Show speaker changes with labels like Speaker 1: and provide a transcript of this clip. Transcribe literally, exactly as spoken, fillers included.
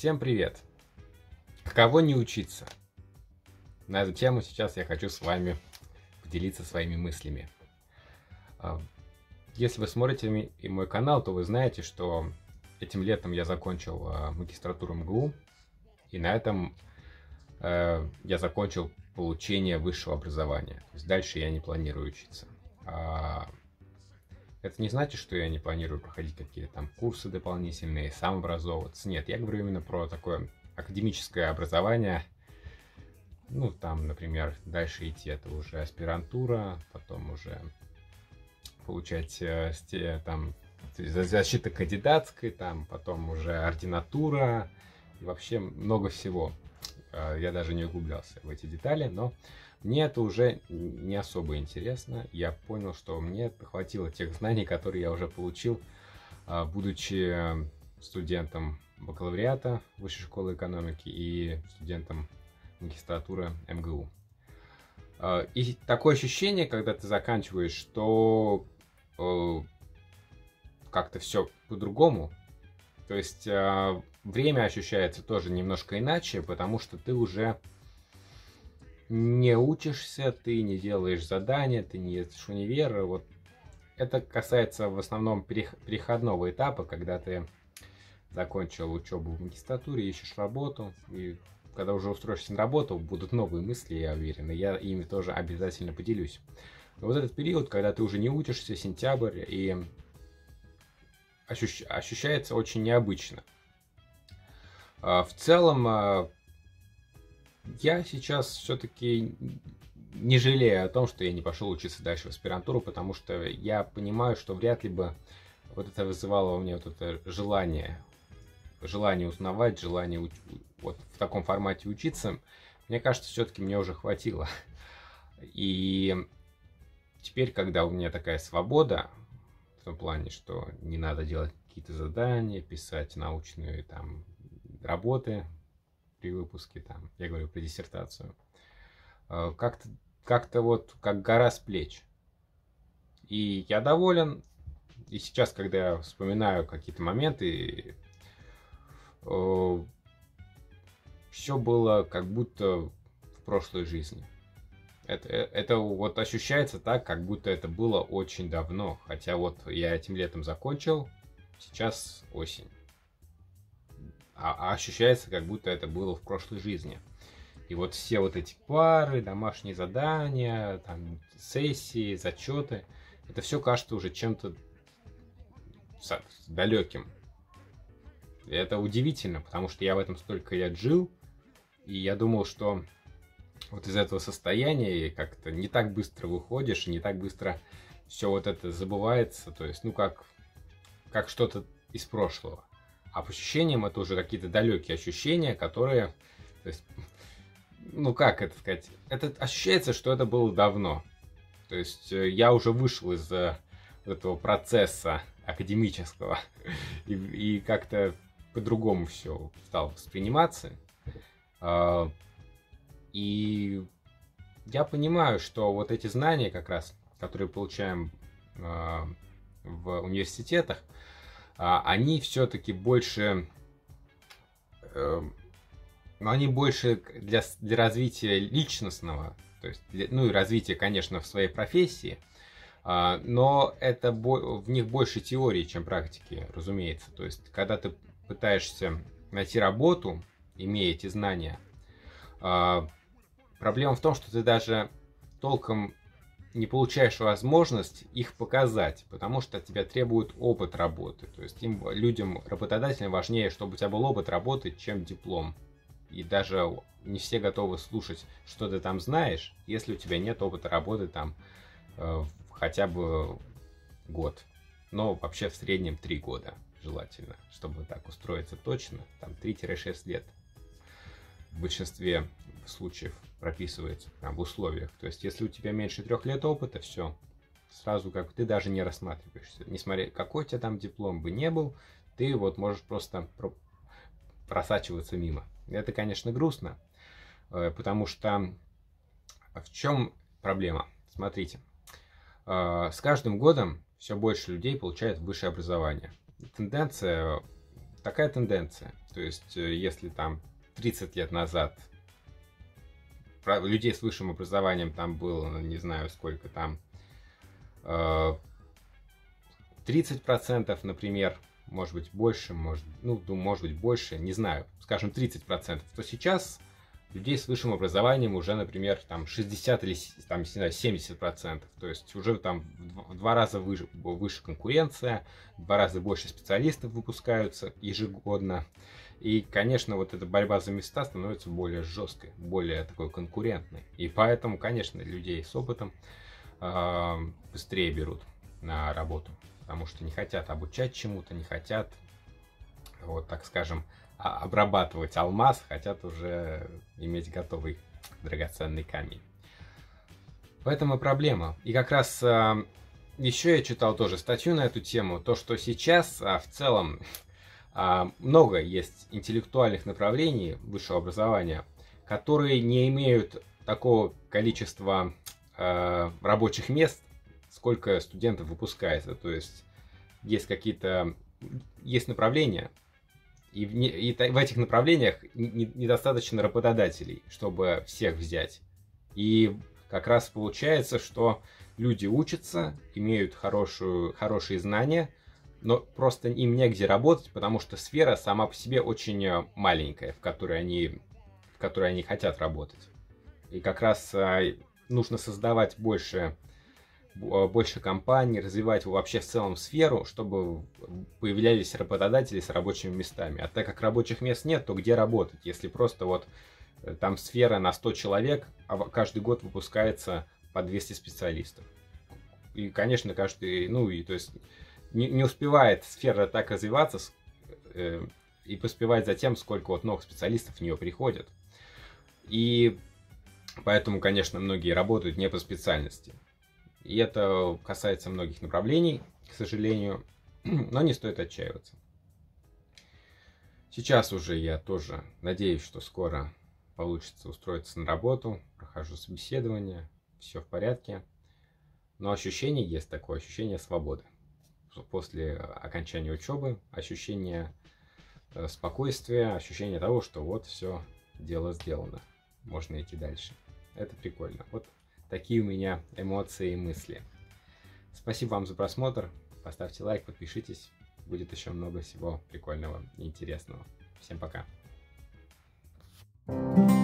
Speaker 1: Всем привет! Каково не учиться? На эту тему сейчас я хочу с вами поделиться своими мыслями. Если вы смотрите мой канал, то вы знаете, что этим летом я закончил магистратуру эм гэ у, и на этом я закончил получение высшего образования. То есть дальше я не планирую учиться. Это не значит, что я не планирую проходить какие-то там курсы дополнительные, самообразовываться. Нет, я говорю именно про такое академическое образование. Ну, там, например, дальше идти это уже аспирантура, потом уже получать э, там защита кандидатской, там потом уже ординатура и вообще много всего. Я даже не углублялся в эти детали, но мне это уже не особо интересно. Я понял, что мне хватило тех знаний, которые я уже получил, будучи студентом бакалавриата Высшей школы экономики и студентом магистратуры эм гэ у. И такое ощущение, когда ты заканчиваешь, что как-то все по-другому. То есть время ощущается тоже немножко иначе, потому что ты уже не учишься, ты не делаешь задания, ты не едешь в универ. Вот это касается в основном переходного этапа, когда ты закончил учебу в магистратуре, ищешь работу, и когда уже устроишься на работу, будут новые мысли, я уверен, и я ими тоже обязательно поделюсь. Но вот этот период, когда ты уже не учишься, сентябрь, и ощущ... ощущается очень необычно. В целом, я сейчас все-таки не жалею о том, что я не пошел учиться дальше в аспирантуру, потому что я понимаю, что вряд ли бы вот это вызывало у меня вот это желание, желание узнавать, желание уч... вот в таком формате учиться. Мне кажется, все-таки мне уже хватило. И теперь, когда у меня такая свобода, в том плане, что не надо делать какие-то задания, писать научные там работы при выпуске, там, я говорю про диссертацию, как-то как-то вот как гора с плеч. И я доволен. И сейчас, когда я вспоминаю какие-то моменты, все было как будто в прошлой жизни. Это, это вот ощущается так, как будто это было очень давно. Хотя вот я этим летом закончил, сейчас осень. А, а ощущается, как будто это было в прошлой жизни. И вот все вот эти пары, домашние задания, там, сессии, зачеты, это все кажется уже чем-то далеким. И это удивительно, потому что я в этом столько лет жил, и я думал, что вот из этого состояния как-то не так быстро выходишь, и не так быстро все вот это забывается, то есть, ну, как, как что-то из прошлого. А по ощущениям это уже какие-то далекие ощущения, которые, то есть, ну, как это сказать, это ощущается, что это было давно. То есть я уже вышел из этого процесса академического и, и как-то по-другому все стал восприниматься. И я понимаю, что вот эти знания как раз, которые получаем в университетах, они все-таки больше, но они больше для, для развития личностного, то есть, для, ну и развития, конечно, в своей профессии, но это в них больше теории, чем практики, разумеется. То есть, когда ты пытаешься найти работу, имея эти знания, проблема в том, что ты даже толком не получаешь возможность их показать, потому что от тебя требует опыт работы. То есть им, людям, работодателям важнее, чтобы у тебя был опыт работы, чем диплом. И даже не все готовы слушать, что ты там знаешь, если у тебя нет опыта работы там э, хотя бы год. Но вообще в среднем три года желательно, чтобы так устроиться точно, там три-шесть лет. В большинстве случаев прописывается там, в условиях. То есть, если у тебя меньше трех лет опыта, все, сразу как ты даже не рассматриваешься. Несмотря какой у тебя там диплом бы не был, ты вот можешь просто про- просачиваться мимо. Это, конечно, грустно, потому что в чем проблема? Смотрите, с каждым годом все больше людей получают высшее образование. Тенденция такая тенденция. То есть, если там тридцать лет назад людей с высшим образованием там было, не знаю сколько там, тридцать процентов, например, может быть больше, может, ну, может быть больше, не знаю, скажем тридцать процентов, то сейчас людей с высшим образованием уже, например, там шестьдесят или там, не знаю, семьдесят процентов. То есть уже там в два раза выше, выше конкуренция, в два раза больше специалистов выпускаются ежегодно. И, конечно, вот эта борьба за места становится более жесткой, более такой конкурентной. И поэтому, конечно, людей с опытом э, быстрее берут на работу. Потому что не хотят обучать чему-то, не хотят, вот так скажем, обрабатывать алмаз, хотят уже иметь готовый драгоценный камень. В этом и проблема. И как раз э, еще я читал тоже статью на эту тему, то, что сейчас э, в целом э, много есть интеллектуальных направлений высшего образования, которые не имеют такого количества э, рабочих мест, сколько студентов выпускается. То есть есть какие-то, есть направления, и в, не, и в этих направлениях не, недостаточно работодателей, чтобы всех взять. И как раз получается, что люди учатся, имеют хорошую, хорошие знания, но просто им негде работать, потому что сфера сама по себе очень маленькая, в которой они, в которой они хотят работать. И как раз нужно создавать больше, больше компаний, развивать вообще в целом сферу, чтобы появлялись работодатели с рабочими местами. А так как рабочих мест нет, то где работать, если просто вот там сфера на сто человек, а каждый год выпускается по двести специалистов. И, конечно, каждый, ну, и то есть не, не успевает сфера так развиваться э, и поспевать за тем, сколько вот новых специалистов в нее приходят. И поэтому, конечно, многие работают не по специальности. И это касается многих направлений, к сожалению, но не стоит отчаиваться. Сейчас уже я тоже надеюсь, что скоро получится устроиться на работу, прохожу собеседование, все в порядке. Но ощущение есть такое, ощущение свободы. После окончания учебы, ощущение спокойствия, ощущение того, что вот все, дело сделано, можно идти дальше. Это прикольно. Вот такие у меня эмоции и мысли. Спасибо вам за просмотр. Поставьте лайк, подпишитесь. Будет еще много всего прикольного и интересного. Всем пока. Thank you.